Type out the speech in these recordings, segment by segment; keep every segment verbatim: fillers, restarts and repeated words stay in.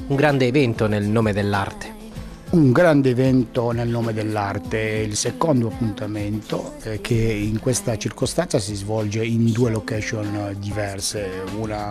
un grande evento nel nome dell'arte. Un grande evento nel nome dell'arte, il secondo appuntamento eh, che in questa circostanza si svolge in due location diverse, una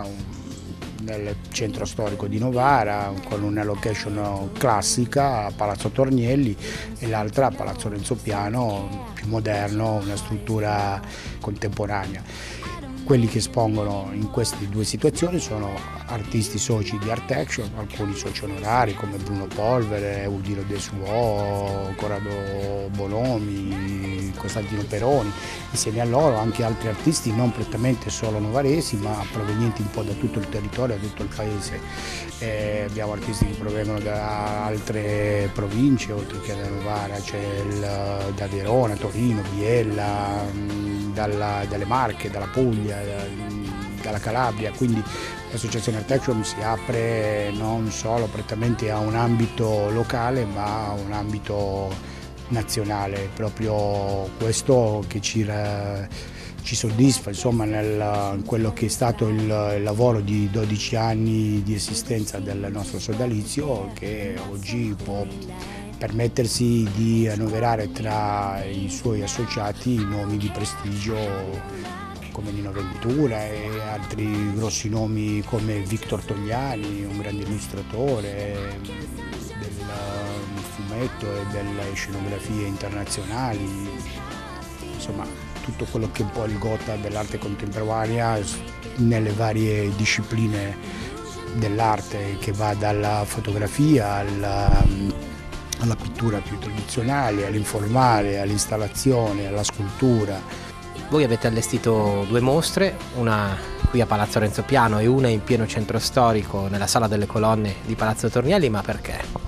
nel centro storico di Novara con una location classica a Palazzo Tornielli e l'altra a Palazzo Renzo Piano, più moderno, una struttura contemporanea. Quelli che espongono in queste due situazioni sono artisti soci di Art Action, alcuni soci onorari come Bruno Polvere, Udino De Suo, Corrado Bonomi, Costantino Peroni. Insieme a loro anche altri artisti non prettamente solo novaresi ma provenienti un po' da tutto il territorio, da tutto il paese. Eh, abbiamo artisti che provengono da altre province oltre che da Novara, c'è da Verona, Torino, Biella, dalla, dalle Marche, dalla Puglia, dalla Calabria, quindi l'associazione Art Action si apre non solo prettamente a un ambito locale ma a un ambito nazionale, proprio questo che ci, ci soddisfa insomma, nel, in quello che è stato il, il lavoro di dodici anni di esistenza del nostro sodalizio, che oggi può permettersi di annoverare tra i suoi associati nomi di prestigio come Nino Ventura e altri grossi nomi come Victor Togliani, un grande illustratore del fumetto e delle scenografie internazionali, insomma tutto quello che è un po' il gotha dell'arte contemporanea nelle varie discipline dell'arte, che va dalla fotografia alla, alla pittura più tradizionale, all'informale, all'installazione, alla scultura. Voi avete allestito due mostre, una qui a Palazzo Renzo Piano e una in pieno centro storico nella Sala delle Colonne di Palazzo Tornielli, ma perché?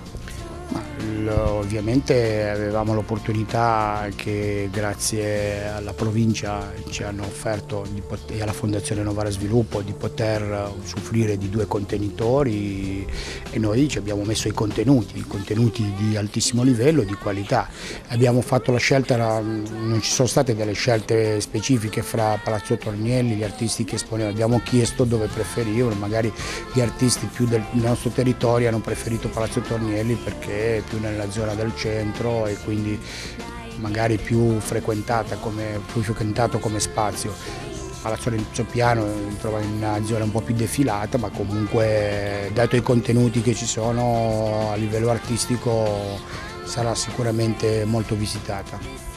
Ovviamente avevamo l'opportunità che grazie alla provincia ci hanno offerto di poter, e alla Fondazione Novara Sviluppo di poter usufruire di due contenitori e noi ci abbiamo messo i contenuti, contenuti di altissimo livello, di qualità. Abbiamo fatto la scelta, non ci sono state delle scelte specifiche fra Palazzo Tornielli, gli artisti che esponevano, abbiamo chiesto dove preferivano, magari gli artisti più del nostro territorio hanno preferito Palazzo Tornielli perché è più nella zona del centro e quindi magari più frequentata come, più frequentato come spazio. Palazzo Renzo Piano si trova in una zona un po' più defilata, ma comunque dato i contenuti che ci sono a livello artistico sarà sicuramente molto visitata.